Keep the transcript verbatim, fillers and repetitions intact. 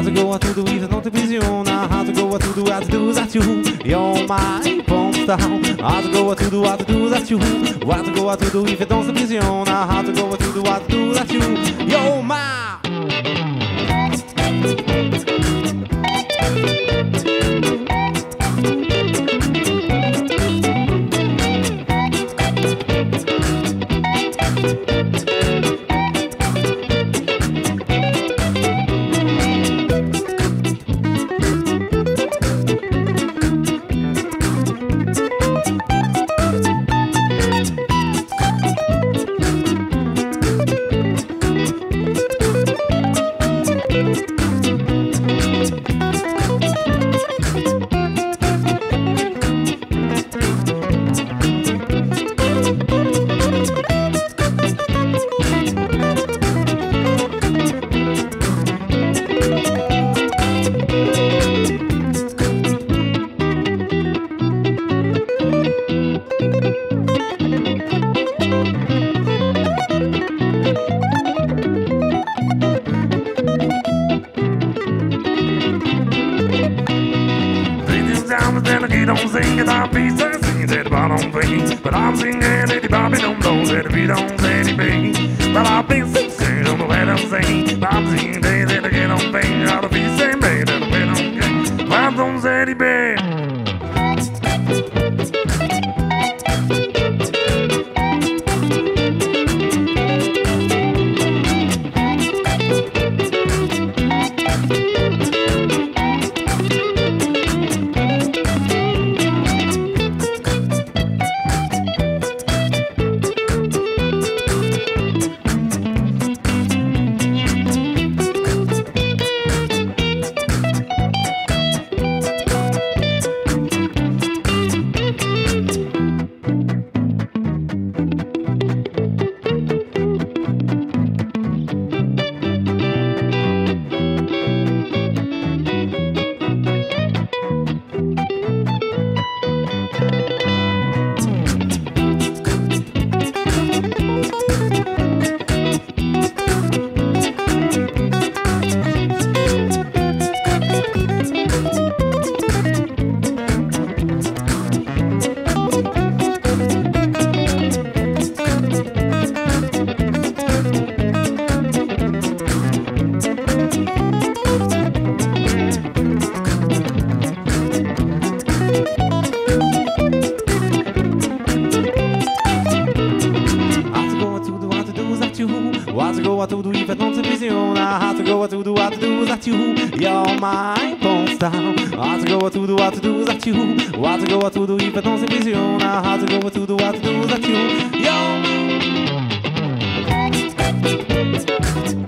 atugoa tudo isso não te visiona, atugoa tudo a tudo a tu, you're my pornstar. Atugoa tudo a tudo a tu, atugoa tudo isso não te visiona, atugoa tudo a tudo a tu, you're my. But I'm singing Eddie Bobby don't know that we don't say Eddie Bay. But I've been singing, don't know what I'm saying. But I'm singing days that I get on pain. Out of the same bay that I went on game. But I don't say Eddie Bay. You're my pornstar. Atugoa tudo a tudo a tu, atugoa tudo e não se visiona, atugoa tudo a tudo a tu, you're my.